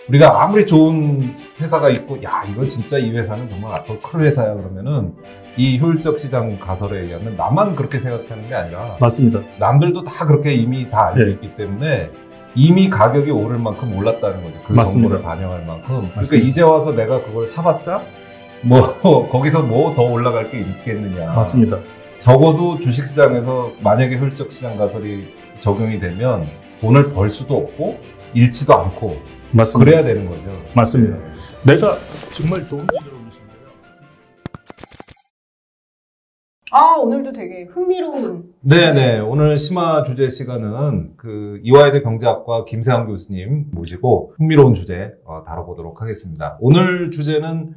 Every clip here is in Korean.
우리가 아무리 좋은 회사가 있고, 야, 이거 진짜 이 회사는 정말 앞으로 큰 회사야 그러면은 이 효율적 시장 가설에 의하면 나만 그렇게 생각하는 게 아니라 맞습니다. 남들도 다 그렇게 이미 다 알고 있기 때문에 이미 가격이 오를 만큼 올랐다는 거죠. 그 맞습니다. 정보를 반영할 만큼. 맞습니다. 그러니까 이제 와서 내가 그걸 사봤자 뭐 거기서 뭐 더 올라갈 게 있겠느냐. 맞습니다. 적어도 주식시장에서 만약에 효율적 시장 가설이 적용이 되면 돈을 벌 수도 없고 잃지도 않고 맞습니다. 그래야 되는 거죠. 맞습니다. 네. 내가 정말 좋은 지적이신데요. 오늘도 되게 흥미로운. 네네. 오늘 심화 주제 시간은 이화여대 경제학과 김세환 교수님 모시고 흥미로운 주제 다뤄보도록 하겠습니다. 오늘 주제는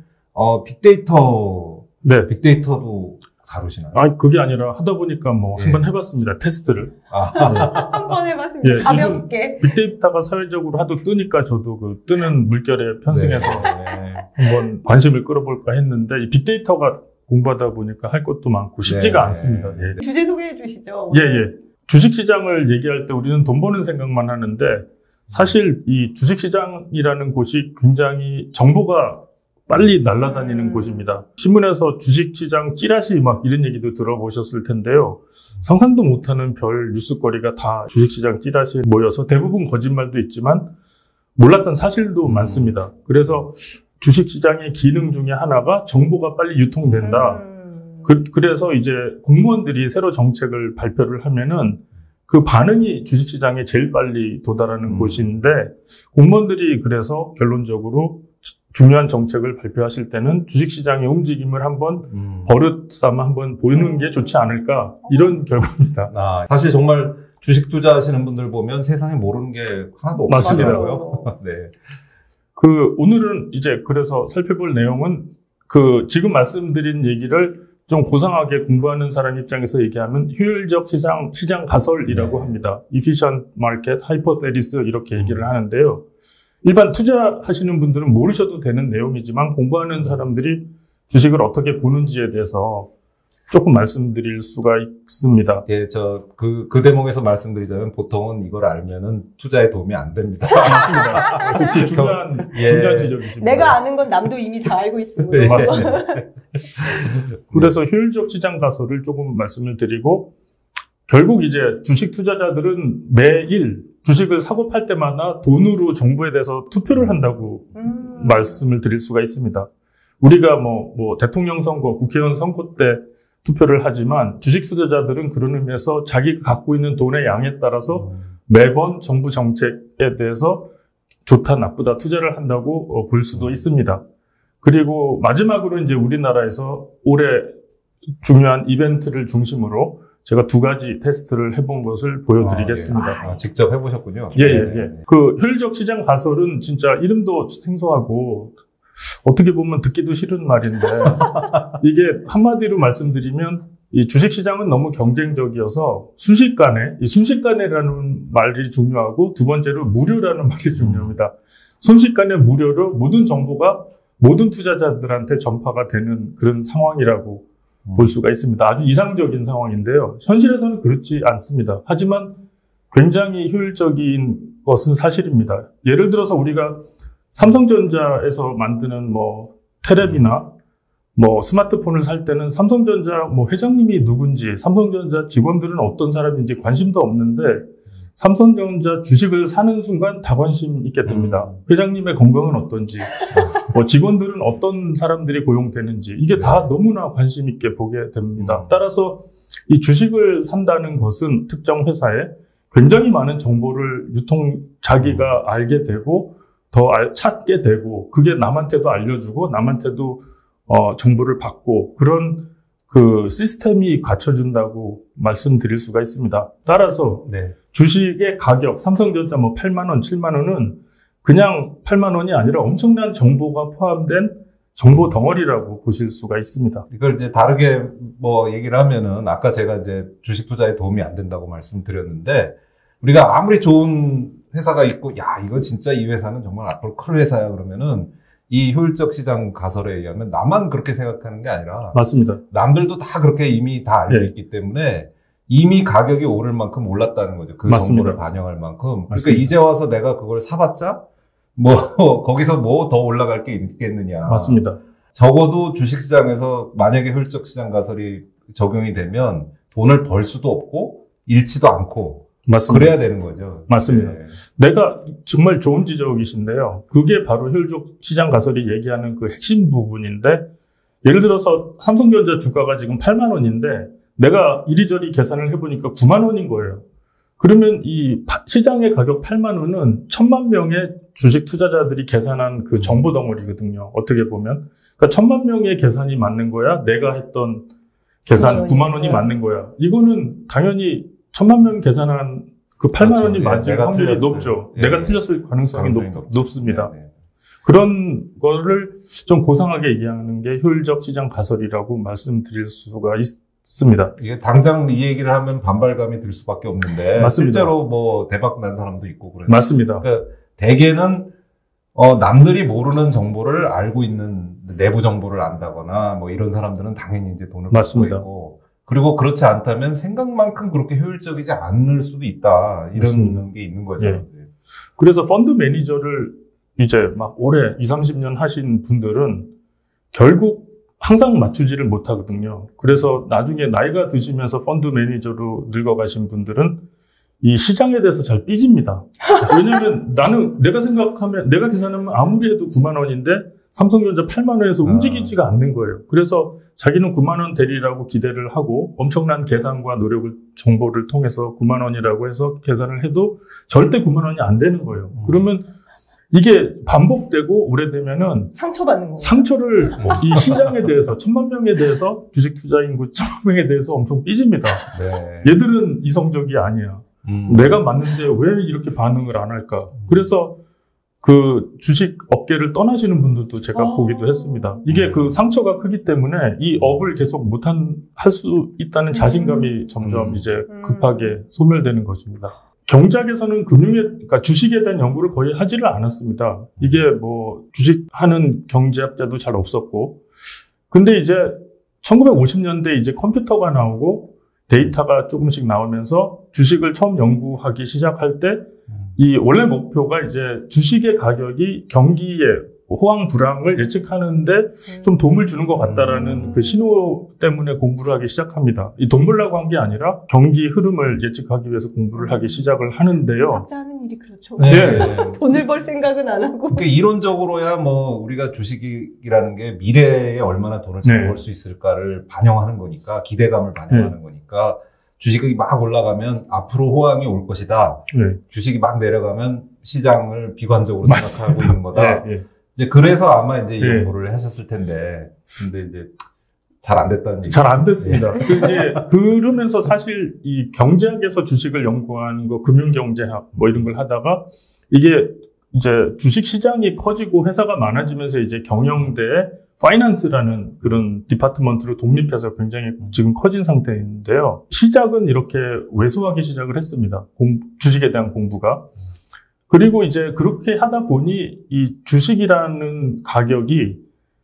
빅데이터. 네. 빅데이터도 다루시나요? 그게 아니라 하다 보니까 예. 한번 해봤습니다. 테스트를. 한번 해봤습니다. 예, 가볍게. 빅데이터가 사회적으로 하도 뜨니까 저도 그 뜨는 물결에 편승해서 네. 한번 관심을 끌어볼까 했는데 이 빅데이터가 공부하다 보니까 할 것도 많고 쉽지가 네. 않습니다. 예. 주제 소개해 주시죠. 예. 주식시장을 얘기할 때 우리는 돈 버는 생각만 하는데 사실 이 주식시장이라는 곳이 굉장히 정보가 빨리 날아다니는 곳입니다. 신문에서 주식시장 찌라시 막 이런 얘기도 들어보셨을 텐데요. 상상도 못하는 별 뉴스거리가 다 주식시장 찌라시에 모여서 대부분 거짓말도 있지만 몰랐던 사실도 많습니다. 그래서 주식시장의 기능 중에 하나가 정보가 빨리 유통된다. 그래서 이제 공무원들이 새로 정책을 발표를 하면은 그 반응이 주식시장에 제일 빨리 도달하는 곳인데 공무원들이 그래서 결론적으로 중요한 정책을 발표하실 때는 주식시장의 움직임을 한번 버릇 삼아 한번 보이는 게 좋지 않을까 이런 결과입니다. 사실 정말 주식 투자하시는 분들 보면 세상에 모르는 게 하나도 맞습니다. 없더라고요. 네. 오늘은 이제 그래서 살펴볼 내용은 지금 말씀드린 얘기를 좀 고상하게 공부하는 사람 입장에서 얘기하면 효율적 시장 가설이라고 합니다. Efficient Market Hypothesis 이렇게 얘기를 하는데요. 일반 투자하시는 분들은 모르셔도 되는 내용이지만 공부하는 사람들이 주식을 어떻게 보는지에 대해서 조금 말씀드릴 수가 있습니다. 예, 그 대목에서 말씀드리자면 보통은 이걸 알면은 투자에 도움이 안 됩니다. 맞습니다. 그래서 중요한 지적이십니다. 내가 아는 건 남도 이미 다 알고 있습니다. 네. 맞습니다. 그래서 효율적 시장 가설을 조금 말씀을 드리고 결국 이제 주식 투자자들은 매일 주식을 사고 팔 때마다 돈으로 정부에 대해서 투표를 한다고 말씀을 드릴 수가 있습니다. 우리가 뭐 대통령 선거, 국회의원 선거 때 투표를 하지만 주식 투자자들은 그런 의미에서 자기가 갖고 있는 돈의 양에 따라서 매번 정부 정책에 대해서 좋다, 나쁘다 투자를 한다고 볼 수도 있습니다. 그리고 마지막으로 이제 우리나라에서 올해 중요한 이벤트를 중심으로 제가 2가지 테스트를 해본 것을 보여드리겠습니다. 직접 해보셨군요. 예. 효율적 시장 가설은 진짜 이름도 생소하고 어떻게 보면 듣기도 싫은 말인데 이게 한마디로 말씀드리면 이 주식시장은 너무 경쟁적이어서 순식간에라는 말이 중요하고 두 번째로 무료라는 말이 중요합니다. 순식간에 무료로 모든 정보가 모든 투자자들한테 전파가 되는 그런 상황이라고 볼 수가 있습니다. 아주 이상적인 상황인데요. 현실에서는 그렇지 않습니다. 하지만 굉장히 효율적인 것은 사실입니다. 예를 들어서 우리가 삼성전자에서 만드는 텔레비나 스마트폰을 살 때는 삼성전자 회장님이 누군지, 삼성전자 직원들은 어떤 사람인지 관심도 없는데 삼성전자 주식을 사는 순간 다 관심 있게 됩니다. 회장님의 건강은 어떤지, 직원들은 어떤 사람들이 고용되는지 이게 다 너무나 관심 있게 보게 됩니다. 따라서 이 주식을 산다는 것은 특정 회사에 굉장히 많은 정보를 자기가 알게 되고 더 찾게 되고 그게 남한테도 알려주고 남한테도 정보를 받고 그런 그 시스템이 갖춰준다고 말씀드릴 수가 있습니다. 따라서 주식의 가격, 삼성전자 8만 원, 7만 원은 그냥 8만 원이 아니라 엄청난 정보가 포함된 정보 덩어리라고 보실 수가 있습니다. 이걸 이제 다르게 얘기를 하면은 아까 제가 이제 주식 투자에 도움이 안 된다고 말씀드렸는데 우리가 아무리 좋은 회사가 있고 야 이거 진짜 이 회사는 정말 앞으로 큰 회사야 그러면은 이 효율적 시장 가설에 의하면 나만 그렇게 생각하는 게 아니라 맞습니다. 남들도 다 그렇게 이미 다 알고 있기 때문에 이미 가격이 오를 만큼 올랐다는 거죠. 그 맞습니다. 정보를 반영할 만큼. 맞습니다. 그러니까 이제 와서 내가 그걸 사봤자 거기서 뭐 더 올라갈 게 있겠느냐. 맞습니다. 적어도 주식시장에서 만약에 효율적 시장 가설이 적용이 되면 돈을 벌 수도 없고 잃지도 않고 맞습니다. 그래야 되는 거죠. 맞습니다. 네. 내가 정말 좋은 지적이신데요. 그게 바로 효율적 시장 가설이 얘기하는 그 핵심 부분인데, 예를 들어서 삼성전자 주가가 지금 8만 원인데 내가 이리저리 계산을 해보니까 9만 원인 거예요. 그러면 이 시장의 가격 8만 원은 1000만 명의 주식 투자자들이 계산한 그 정보 덩어리거든요. 어떻게 보면. 그러니까 1000만 명의 계산이 맞는 거야. 내가 했던 계산 9만 원이 맞는 거야. 이거는 당연히 1000만 명 계산한 그 8만 그렇죠. 원이 맞을 확률이 틀렸어요. 높죠. 예. 내가 틀렸을 가능성이 높습니다. 네. 그런 거를 좀 고상하게 얘기하는 게 효율적 시장 가설이라고 말씀드릴 수가 있습니다. 이게 당장 이 얘기를 하면 반발감이 들 수밖에 없는데 맞습니다. 실제로 뭐 대박 난 사람도 있고 그래요. 맞습니다. 그러니까 대개는 남들이 모르는 정보를 알고 있는 내부 정보를 안다거나 뭐 이런 사람들은 당연히 이제 돈을 맞습니다. 벌고 있고, 그리고 그렇지 않다면 생각만큼 그렇게 효율적이지 않을 수도 있다. 이런 맞습니다. 게 있는 거죠. 예. 그래서 펀드 매니저를 이제 막 오래 20, 30년 하신 분들은 결국 항상 맞추지를 못하거든요. 그래서 나중에 나이가 드시면서 펀드 매니저로 늙어가신 분들은 이 시장에 대해서 잘 삐집니다. 왜냐면 내가 계산하면 아무리 해도 9만 원인데 삼성전자 8만 원에서 움직이지가 않는 거예요. 그래서 자기는 9만 원 대리라고 기대를 하고 엄청난 계산과 노력을 정보를 통해서 9만 원이라고 해서 계산을 해도 절대 9만 원이 안 되는 거예요. 그러면 이게 반복되고 오래되면은 상처받는 거. 상처를 이 시장에 대해서 1000만 명에 대해서 주식 투자 인구 1000만 명에 대해서 엄청 삐집니다. 네. 얘들은 이성적이 아니야. 내가 맞는데 왜 이렇게 반응을 안 할까? 그래서 그 주식 업계를 떠나시는 분들도 제가 보기도 했습니다. 이게 그 상처가 크기 때문에 이 업을 계속 할 수 있다는 자신감이 점점 이제 급하게 소멸되는 것입니다. 경제학에서는 그러니까 주식에 대한 연구를 거의 하지를 않았습니다. 이게 뭐 주식하는 경제학자도 잘 없었고. 근데 이제 1950년대 이제 컴퓨터가 나오고 데이터가 조금씩 나오면서 주식을 처음 연구하기 시작할 때 이 원래 목표가 이제 주식의 가격이 경기의 호황 불황을 예측하는데 좀 도움을 주는 것 같다라는 그 신호 때문에 공부를 하기 시작합니다. 이 돈 벌려고 한 게 아니라 경기 흐름을 예측하기 위해서 공부를 하기 시작을 하는데요. 각자 하는 일이 그렇죠. 네. 돈을 벌 생각은 안 하고. 그러니까 이론적으로야 뭐 우리가 주식이라는 게 미래에 얼마나 돈을 잘 벌 수 있을까를 반영하는 거니까, 기대감을 반영하는 거니까 주식이 막 올라가면 앞으로 호황이 올 것이다. 주식이 막 내려가면 시장을 비관적으로 생각하고 있는 거다. 이제 그래서 아마 이제 이 연구를 하셨을 텐데, 근데 이제 잘 안 됐다는 얘기. 잘 안 됐습니다. 이제 그러면서 사실 이 경제학에서 주식을 연구하는 거, 금융경제학 뭐 이런 걸 하다가 이게 이제 주식 시장이 커지고 회사가 많아지면서 이제 경영대에 파이낸스라는 그런 디파트먼트로 독립해서 굉장히 지금 커진 상태인데요. 시작은 이렇게 왜소하기 시작을 했습니다. 주식에 대한 공부가. 그리고 이제 그렇게 하다 보니 이 주식이라는 가격이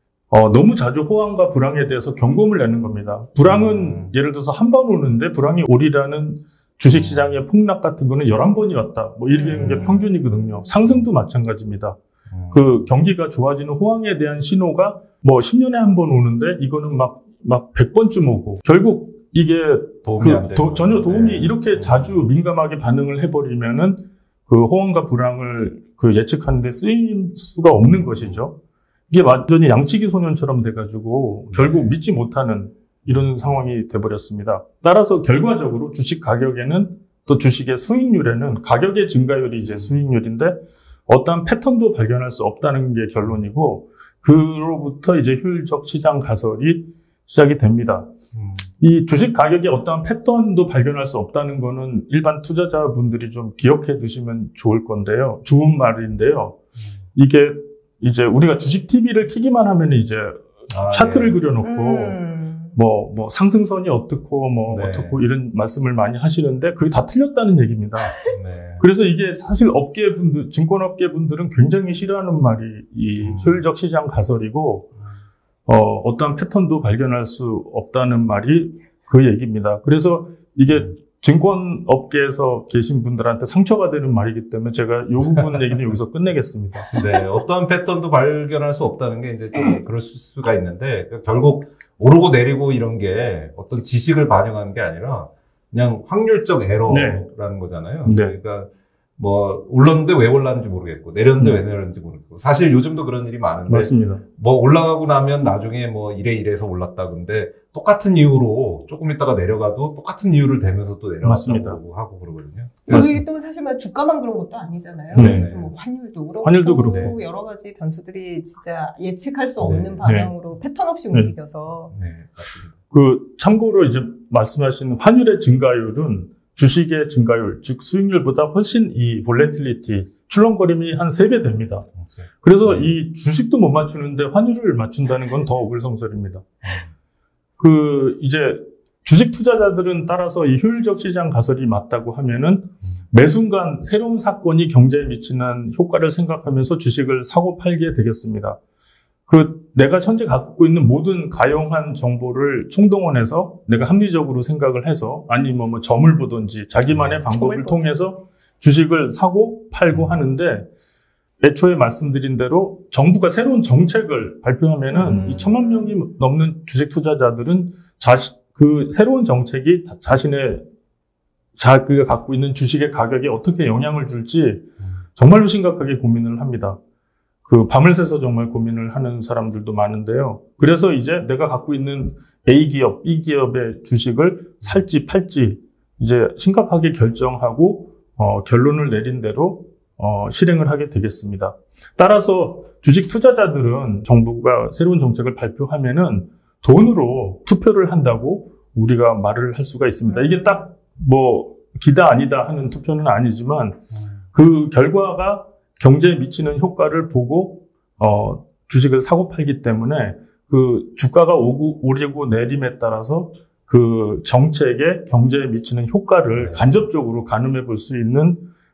너무 자주 호황과 불황에 대해서 경고를 내는 겁니다. 불황은 예를 들어서 한 번 오는데 불황이 오리라는 주식시장의 폭락 같은 거는 11번이 왔다. 뭐 이렇게 되는 게 평균이거든요. 상승도 마찬가지입니다. 그 경기가 좋아지는 호황에 대한 신호가 뭐 10년에 한 번 오는데 이거는 막 100번쯤 오고, 결국 이게 전혀 도움이 이렇게 자주 민감하게 반응을 해버리면은 그 호황과 불황을 그 예측하는데 쓰일 수가 없는 것이죠. 이게 완전히 양치기 소년처럼 돼가지고 결국 믿지 못하는 이런 상황이 돼버렸습니다. 따라서 결과적으로 주식 가격에는, 또 주식의 수익률에는, 가격의 증가율이 이제 수익률인데 어떠한 패턴도 발견할 수 없다는 게 결론이고, 그로부터 이제 효율적 시장 가설이 시작이 됩니다. 이 주식 가격에 어떠한 패턴도 발견할 수 없다는 거는 일반 투자자분들이 좀 기억해 두시면 좋을 건데요. 좋은 말인데요. 이게 이제 우리가 주식 TV를 키기만 하면 이제 차트를 그려놓고 뭐 상승선이 어떻고 어떻고 이런 말씀을 많이 하시는데 그게 다 틀렸다는 얘기입니다. 그래서 이게 사실 업계분들, 증권업계분들은 굉장히 싫어하는 말이 이 효율적 시장 가설이고, 어떠한 패턴도 발견할 수 없다는 말이 그 얘기입니다. 그래서 이게 증권업계에서 계신 분들한테 상처가 되는 말이기 때문에 제가 이 부분 얘기는 여기서 끝내겠습니다. 네, 어떤 패턴도 발견할 수 없다는 게 이제 좀 그럴 수가 있는데, 결국 오르고 내리고 이런 게 어떤 지식을 반영하는 게 아니라 그냥 확률적 에러라는 거잖아요. 네. 그러니까 뭐 올랐는데 왜 올랐는지 모르겠고 내렸는데 왜 내렸는지 모르겠고, 사실 요즘도 그런 일이 많은데, 맞습니다. 뭐 올라가고 나면 나중에 뭐 이래서 올랐다 근데 똑같은 이유로 조금 있다가 내려가도 똑같은 이유를 대면서 또 맞습니다. 내려갔다고 하고 그러거든요. 그게 또 사실 막 주가만 그런 것도 아니잖아요. 네. 뭐 환율도 그렇고, 환율도 그렇고. 여러 가지 변수들이 진짜 예측할 수 네. 없는 방향으로 패턴 없이 네. 움직여서. 네, 맞습니다. 참고로 이제 말씀하신 환율의 증가율은 주식의 증가율, 즉 수익률보다 훨씬 이 볼레틸리티, 출렁거림이 한 3배 됩니다. 그래서 이 주식도 못 맞추는데 환율을 맞춘다는 건 더 어불성설입니다. 이제 주식 투자자들은 따라서 이 효율적 시장 가설이 맞다고 하면은 매 순간 새로운 사건이 경제에 미치는 효과를 생각하면서 주식을 사고 팔게 되겠습니다. 내가 현재 갖고 있는 모든 가용한 정보를 총동원해서 내가 합리적으로 생각을 해서, 아니면 뭐 점을 보든지 자기만의 방법을 통해서 주식을 사고 팔고 하는데, 애초에 말씀드린 대로 정부가 새로운 정책을 발표하면은 이 1,000만 명이 넘는 주식 투자자들은 그 새로운 정책이 자신의 자기가 갖고 있는 주식의 가격에 어떻게 영향을 줄지 정말로 심각하게 고민을 합니다. 밤을 새서 정말 고민을 하는 사람들도 많은데요. 그래서 이제 내가 갖고 있는 A 기업, B 기업의 주식을 살지 팔지 이제 심각하게 결정하고 결론을 내린 대로 실행을 하게 되겠습니다. 따라서 주식 투자자들은 정부가 새로운 정책을 발표하면은 돈으로 투표를 한다고 우리가 말을 할 수가 있습니다. 이게 딱 기다 아니다 하는 투표는 아니지만 그 결과가 경제에 미치는 효과를 보고 주식을 사고 팔기 때문에 그 주가가 오르고 내림에 따라서 그 정책의 경제에 미치는 효과를 간접적으로 가늠해 볼 수 있는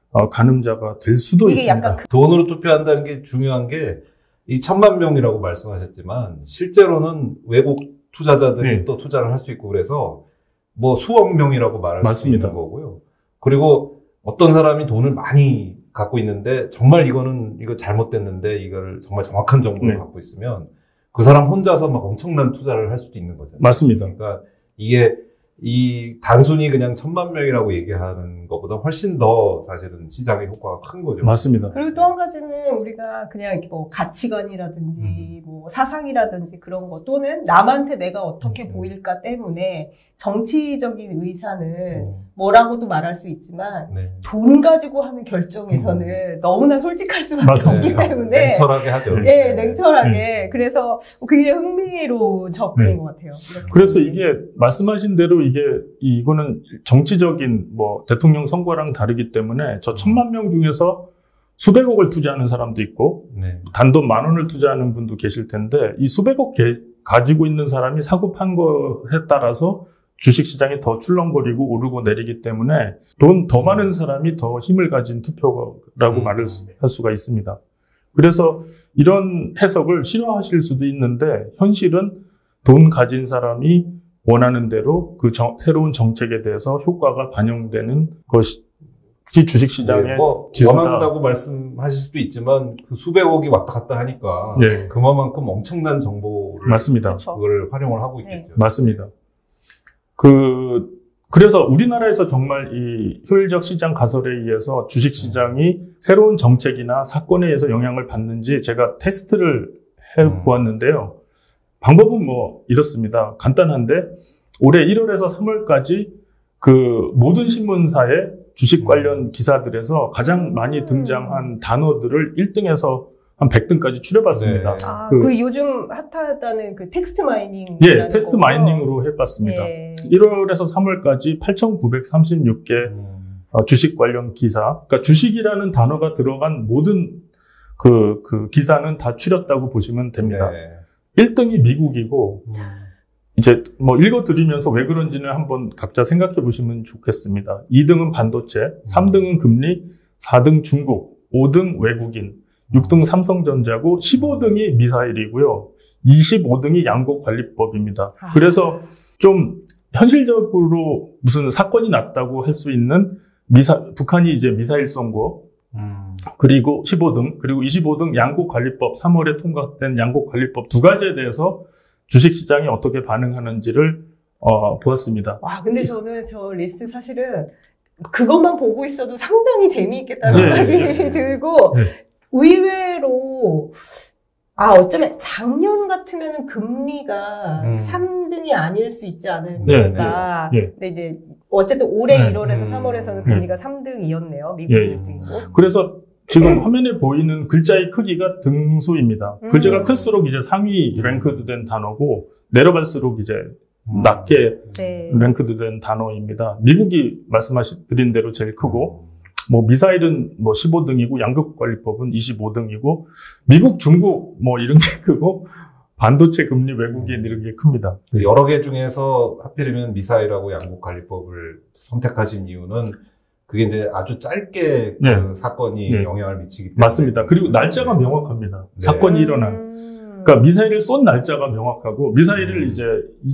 가늠자가 될 수도 이게 있습니다. 약간 돈으로 투표한다는 게 중요한 게, 이 1,000만 명이라고 말씀하셨지만 실제로는 외국 투자자들이 또 투자를 할 수 있고, 그래서 뭐 수억 명이라고 말할 맞습니다. 수 있는 거고요. 그리고 어떤 사람이 돈을 많이 갖고 있는데 정말 이거 잘못됐는데 이걸 정말 정확한 정보를 갖고 있으면 그 사람 혼자서 막 엄청난 투자를 할 수도 있는 거잖아요. 맞습니다. 그러니까 이게 단순히 그냥 1,000만 명이라고 얘기하는 것보다 훨씬 더 사실은 시장의 효과가 큰 거죠. 맞습니다. 그리고 또 한 가지는 우리가 그냥 이렇게 뭐 가치관이라든지 뭐 사상이라든지 그런 거, 또는 남한테 내가 어떻게 보일까 때문에 정치적인 의사는 뭐라고도 말할 수 있지만 돈 가지고 하는 결정에서는 너무나 솔직할 수밖에 맞습니다. 없기 때문에 냉철하게 하죠. 냉철하게. 그래서 굉장히 흥미로운 접근인 것 같아요. 그래서 이게 말씀하신 대로 이거는 정치적인 대통령 선거랑 다르기 때문에 저 1,000만 명 중에서 수백억을 투자하는 사람도 있고 단돈 10,000원을 투자하는 분도 계실 텐데, 이 수백억 가지고 있는 사람이 사고 판 것에 따라서 주식시장이 더 출렁거리고 오르고 내리기 때문에 돈 더 많은 사람이 더 힘을 가진 투표라고 말을 할 수가 있습니다. 그래서 이런 해석을 싫어하실 수도 있는데, 현실은 돈 가진 사람이 원하는 대로 그 새로운 정책에 대해서 효과가 반영되는 것이 주식시장의 지수다. 원한다고 말씀하실 수도 있지만 그 수백억이 왔다 갔다 하니까 그만큼 엄청난 정보를 맞습니다. 그걸 활용을 하고 있겠죠. 맞습니다. 그래서 우리나라에서 정말 이 효율적 시장 가설에 의해서 주식시장이 새로운 정책이나 사건에 의해서 영향을 받는지 제가 테스트를 해보았는데요. 방법은 이렇습니다. 간단한데, 올해 1월에서 3월까지 그 모든 신문사의 주식 관련 기사들에서 가장 많이 등장한 단어들을 1등에서 한 100등까지 추려봤습니다. 요즘 핫하다는 그 텍스트 마이닝. 텍스트 마이닝으로 해봤습니다. 1월에서 3월까지 8,936개 주식 관련 기사, 그러니까 주식이라는 단어가 들어간 모든 그 기사는 다 추렸다고 보시면 됩니다. 1등이 미국이고, 이제 읽어드리면서 왜 그런지는 한번 각자 생각해 보시면 좋겠습니다. 2등은 반도체, 3등은 금리, 4등 중국, 5등 외국인, 6등 삼성전자고 15등이 미사일이고요. 25등이 양국관리법입니다. 그래서 좀 현실적으로 무슨 사건이 났다고 할 수 있는 북한이 이제 미사일 선고, 그리고 15등, 그리고 25등 양국관리법, 3월에 통과된 양국관리법 두 가지에 대해서 주식시장이 어떻게 반응하는지를 보았습니다. 와, 근데 저는 저 리스트 사실은 그것만 보고 있어도 상당히 재미있겠다는 생각이 들고, 의외로, 어쩌면 작년 같으면 금리가 3등이 아닐 수 있지 않을까. 근데 이제, 어쨌든 올해 1월에서 3월에서는 금리가 3등이었네요. 미국 1등이고. 그래서 지금 화면에 보이는 글자의 크기가 등수입니다. 글자가 클수록 이제 상위 랭크드된 단어고, 내려갈수록 이제 낮게 랭크드된 단어입니다. 미국이 말씀드린 대로 제일 크고, 뭐 미사일은 뭐 15등이고 양국관리법은 25등이고 미국, 중국 뭐 이런 게 크고 반도체, 금리, 외국인 이런 게 큽니다. 여러 개 중에서 하필이면 미사일하고 양국관리법을 선택하신 이유는 그게 이제 아주 짧게 그 사건이 영향을 미치기 때문에 맞습니다. 그리고 날짜가 명확합니다. 사건이 일어난. 그러니까 미사일을 쏜 날짜가 명확하고 미사일을 이제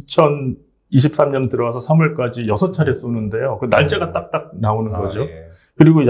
2023년 들어와서 3월까지 6차례 쏘는데요. 그 날짜가 딱딱 나오는 거죠. 그리고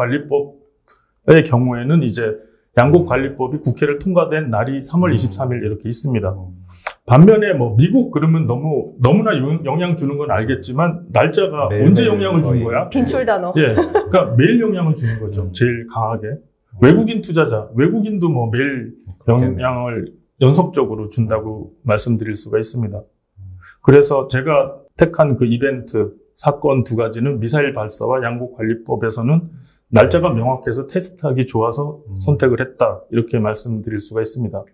양국관리법의 경우에는 이제 양국관리법이 국회를 통과된 날이 3월 23일 이렇게 있습니다. 반면에 뭐 미국 그러면 너무나 영향 주는 건 알겠지만 날짜가 언제 영향을 준 거야? 빈출 단어. 그러니까 매일 영향을 주는 거죠. 제일 강하게. 외국인 투자자, 외국인도 뭐 매일 영향을 연속적으로 준다고 말씀드릴 수가 있습니다. 그래서 제가 택한 그 이벤트, 사건 두 가지는 미사일 발사와 양국관리법에서는 날짜가 명확해서 테스트하기 좋아서 선택을 했다. 이렇게 말씀드릴 수가 있습니다.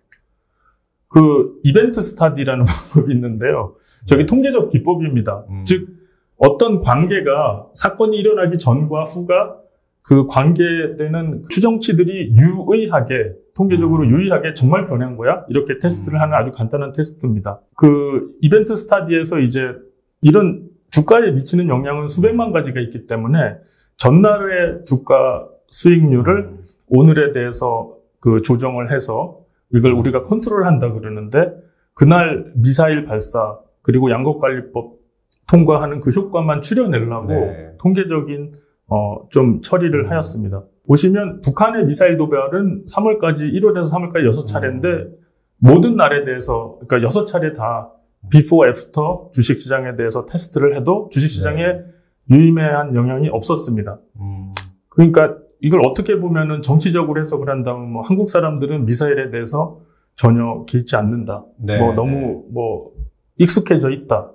그 이벤트 스타디라는 방법이 있는데요. 저기 통계적 기법입니다. 즉 어떤 관계가 사건이 일어나기 전과 후가 그 관계되는 추정치들이 유의하게 통계적으로 유의하게 정말 변한 거야? 이렇게 테스트를 하는 아주 간단한 테스트입니다. 그 이벤트 스타디에서 이제 이런 주가에 미치는 영향은 수백만 가지가 있기 때문에 전날의 주가 수익률을 오늘에 대해서 그 조정을 해서 이걸 우리가 컨트롤한다 그러는데 그날 미사일 발사 그리고 양국관리법 통과하는 그 효과만 추려내려고 통계적인 좀 처리를 하였습니다. 보시면 북한의 미사일 도발은 3월까지 1월에서 3월까지 6차례인데 모든 날에 대해서 그러니까 6차례 다 before, after 주식시장에 대해서 테스트를 해도 주식시장에 유의미한 영향이 없었습니다. 그러니까 이걸 어떻게 보면은 정치적으로 해석을 한다면 뭐 한국 사람들은 미사일에 대해서 전혀 개의치 않는다. 뭐 너무 뭐 익숙해져 있다.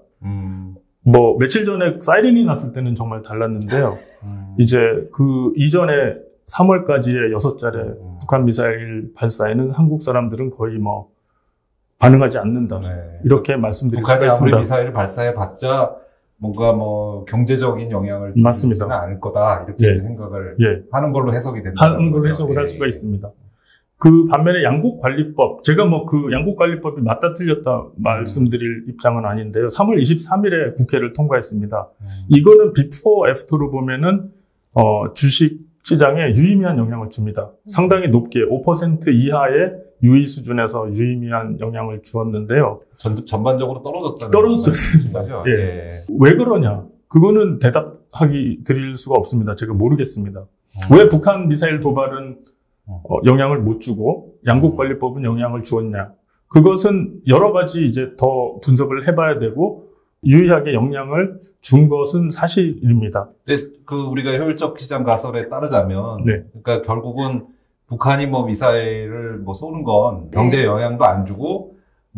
뭐 며칠 전에 사이렌이 났을 때는 정말 달랐는데요. 이제 그 이전에 3월까지의 6차례 북한 미사일 발사에는 한국 사람들은 거의 뭐 반응하지 않는다. 이렇게 말씀드릴 수가 있습니다. 북한이 아무리 미사일을 발사해봤자 뭔가 뭐 경제적인 영향을 주지는 않을 거다. 이렇게 생각을 하는 걸로 해석이 된다. 하는 걸로 해석을 할 수가 있습니다. 그 반면에 양국관리법, 제가 뭐 그 양국관리법이 맞다 틀렸다 말씀드릴 입장은 아닌데요. 3월 23일에 국회를 통과했습니다. 이거는 비포 애프터로 보면은 주식 시장에 유의미한 영향을 줍니다. 상당히 높게 5% 이하의 유의 수준에서 유의미한 영향을 주었는데요. 전반적으로 떨어졌다는 떨어졌습니다. 왜 그러냐? 그거는 드릴 수가 없습니다. 제가 모르겠습니다. 왜 북한 미사일 도발은 영향을 못 주고 양국관리법은 영향을 주었냐? 그것은 여러 가지 이제 더 분석을 해봐야 되고 유의하게 영향을 준 것은 사실입니다. 근데 그 우리가 효율적 시장 가설에 따르자면, 그러니까 결국은 북한이 뭐 미사일을 뭐 쏘는 건 경제에 영향도 안 주고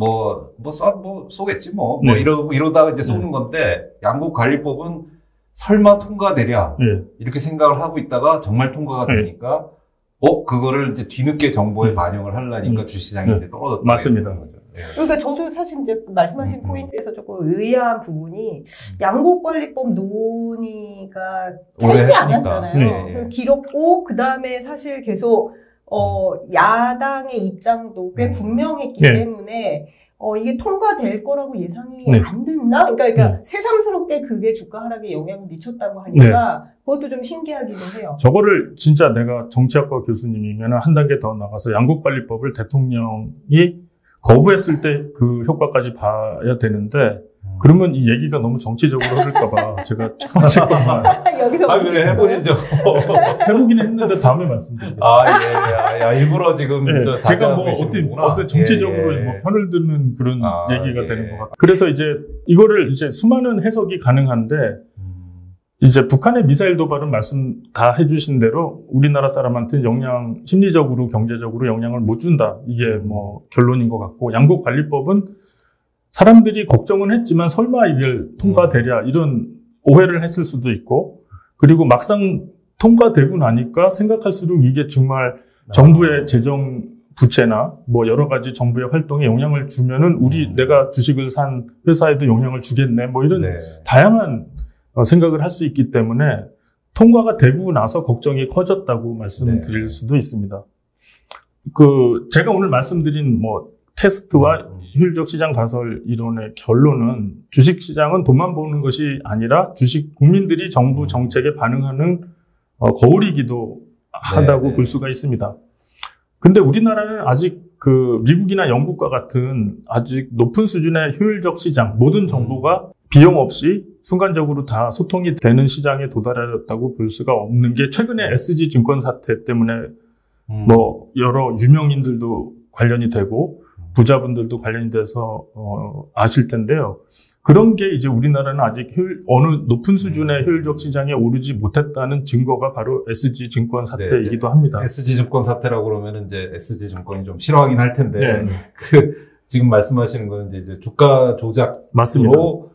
쏘겠지 뭐 이러다가 이제 쏘는 건데 양국관리법은 설마 통과되랴 이렇게 생각을 하고 있다가 정말 통과가 되니까 그거를 이제 뒤늦게 정보에 반영을 하려니까 주시장이 이제 떨어졌다. 맞습니다. 그러니까 저도 사실 이제 말씀하신 포인트에서 조금 의아한 부분이 양국관리법 논의가 짧지 않았잖아요. 길었고 그 다음에 사실 계속 야당의 입장도 꽤 분명했기 때문에 이게 통과될 거라고 예상이 안 됐나? 그러니까 새삼스럽게 그게 주가 하락에 영향을 미쳤다고 하니까 그것도 좀 신기하기도 해요. 저거를 진짜 내가 정치학과 교수님이면 한 단계 더 나가서 양국관리법을 대통령이 거부했을 때 그 효과까지 봐야 되는데 그러면 이 얘기가 너무 정치적으로 흐를까봐 제가 첫 번째 것만 여기서 그래, 해보시죠. 해보긴 했는데 다음에 말씀드리겠습니다. 일부러 지금 네, 저 제가 뭐 자제하고 계시는구나. 어떤 정치적으로 예, 예. 뭐 편을 드는 그런 얘기가 예. 되는 것 같아요. 그래서 이제 이거를 이제 수많은 해석이 가능한데 이제 북한의 미사일 도발은 말씀 다 해주신 대로 우리나라 사람한테는 심리적으로 경제적으로 영향을 못 준다. 이게 뭐 결론인 것 같고, 양국관리법은 사람들이 걱정은 했지만 설마 이게 통과되랴 이런 오해를 했을 수도 있고, 그리고 막상 통과되고 나니까 생각할수록 이게 정말 정부의 재정 부채나 뭐 여러 가지 정부의 활동에 영향을 주면은 내가 주식을 산 회사에도 영향을 주겠네 뭐 이런 다양한 생각을 할 수 있기 때문에 통과가 되고 나서 걱정이 커졌다고 말씀드릴 수도 있습니다. 제가 오늘 말씀드린 뭐 테스트와 효율적 시장 가설 이론의 결론은 주식 시장은 돈만 보는 것이 아니라 국민들이 정부 정책에 반응하는 거울이기도 하다고 볼 수가 있습니다. 근데 우리나라는 아직 미국이나 영국과 같은 아직 높은 수준의 효율적 시장, 모든 정보가 비용 없이 순간적으로 다 소통이 되는 시장에 도달하였다고 볼 수가 없는 게 최근에 SG 증권 사태 때문에 뭐 여러 유명인들도 관련이 되고 부자분들도 관련이 돼서 아실 텐데요. 그런 게 이제 우리나라는 아직 어느 높은 수준의 효율적 시장에 오르지 못했다는 증거가 바로 SG 증권 사태이기도 합니다. SG 증권 사태라고 그러면 이제 SG 증권이 좀 싫어하긴 할 텐데, 네. 지금 말씀하시는 거는 이제 주가 조작으로 맞습니다.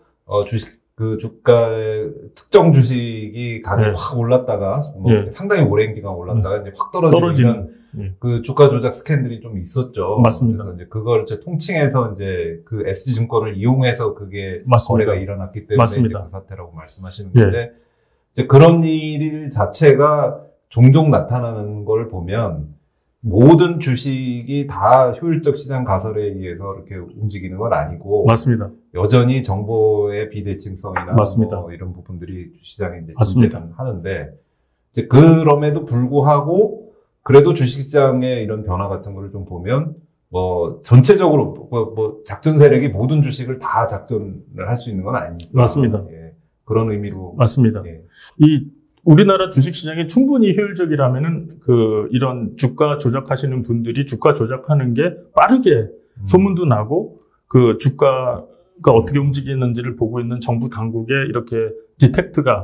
주가의 특정 주식이 가격이 네. 확 올랐다가 네. 상당히 오랜 기간 올랐다가 이제 확 떨어지는 그 주가 조작 스캔들이 좀 있었죠. 맞습니다. 그래서 이제 그걸 이제 통칭해서 이제 그 SG 증권을 이용해서 그게 맞습니다. 거래가 일어났기 때문에 맞습니다. 이제 그 사태라고 말씀하시는 건데, 이제 그런 일 자체가 종종 나타나는 걸 보면 모든 주식이 다 효율적 시장 가설에 의해서 이렇게 움직이는 건 아니고, 맞습니다. 여전히 정보의 비대칭성이나 맞습니다. 뭐 이런 부분들이 시장에 이제 맞습니다. 존재는 하는데, 이제 그럼에도 불구하고 그래도 주식시장의 이런 변화 같은 거를 좀 보면 뭐 전체적으로 뭐 작전 세력이 모든 주식을 다 작전을 할 수 있는 건 아니니까. 맞습니다. 예, 그런 의미로. 맞습니다. 예. 우리나라 주식시장이 충분히 효율적이라면은 이런 주가 조작하시는 분들이 주가 조작하는 게 빠르게 소문도 나고 주가가 어떻게 움직이는지를 보고 있는 정부 당국에 이렇게 디텍트가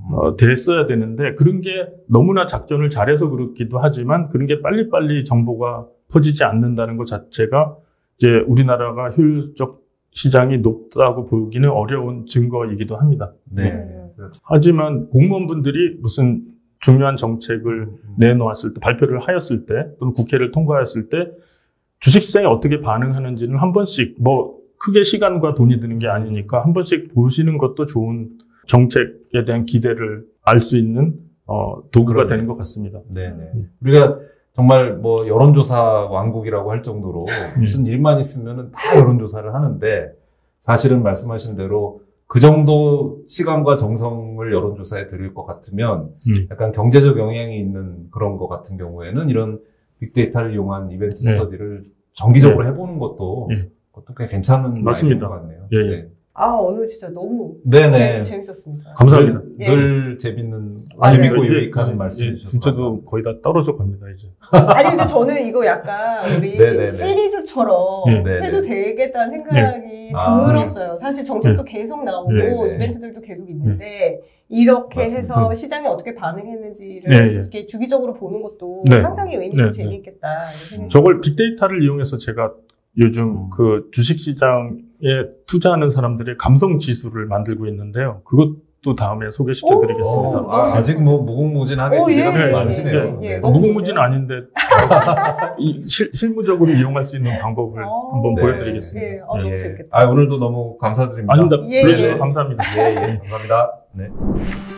됐어야 되는데, 그런 게 너무나 작전을 잘해서 그렇기도 하지만 그런 게 빨리빨리 정보가 퍼지지 않는다는 것 자체가 이제 우리나라가 효율적 시장이 높다고 보기는 어려운 증거이기도 합니다. 네. 하지만 공무원분들이 무슨 중요한 정책을 내놓았을 때, 발표를 하였을 때, 또는 국회를 통과했을 때 주식시장이 어떻게 반응하는지는 한 번씩, 뭐 크게 시간과 돈이 드는 게 아니니까 한 번씩 보시는 것도 좋은 정책에 대한 기대를 알 수 있는 도구가 되는 것 같습니다. 네네. 우리가 정말 뭐 여론조사 왕국이라고 할 정도로 무슨 일만 있으면은 다 여론조사를 하는데, 사실은 말씀하신 대로 그 정도 시간과 정성을 여론조사에 들일 것 같으면 약간 경제적 영향이 있는 그런 것 같은 경우에는 이런 빅데이터를 이용한 이벤트 스터디를 정기적으로 해보는 것도 그것도 꽤 괜찮은 맞습니다. 것 같네요. 예. 네. 오늘 진짜 너무 네네. 재밌었습니다. 감사합니다. 늘 재밌는, 맞아요. 재밌고 이제 유익한 말씀 해주셔서. 주제도 거의 다 떨어져 갑니다, 이제. 아니 근데 저는 이거 약간 우리 네네네. 시리즈처럼 네네. 해도 되겠다는 생각이 들었어요. 사실 정책도 계속 나오고 네네. 이벤트들도 계속 있는데 이렇게 맞습니다. 해서 시장이 어떻게 반응했는지를 네, 네. 이렇게 주기적으로 보는 것도 네. 상당히 의미 있고 네, 재미있겠다. 이런 생각이 저걸 빅데이터를 이용해서 제가 요즘 주식시장에 투자하는 사람들의 감성 지수를 만들고 있는데요. 그것도 다음에 소개시켜 드리겠습니다. 아직 뭐 무궁무진하게 기대가 예, 많으시네요. 예, 예. 무궁무진 아닌데 실무적으로 이용할 수 있는 방법을 한번 네. 보여드리겠습니다. 예, 너무 재밌겠다. 오늘도 너무 감사드립니다. 아닙니다. 예, 불러주셔서 예. 감사합니다. 감사합니다. 네.